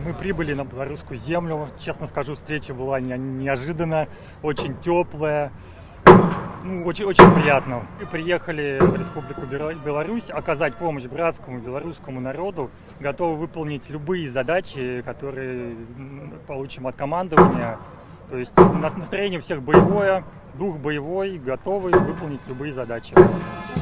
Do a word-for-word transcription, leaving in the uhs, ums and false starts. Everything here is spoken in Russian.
Мы прибыли на белорусскую землю. Честно скажу, встреча была не, неожиданная, очень теплая, ну, очень, очень приятно. Мы приехали в Республику Беларусь оказать помощь братскому белорусскому народу, готовы выполнить любые задачи, которые получим от командования. То есть у нас настроение всех боевое, дух боевой, готовы выполнить любые задачи.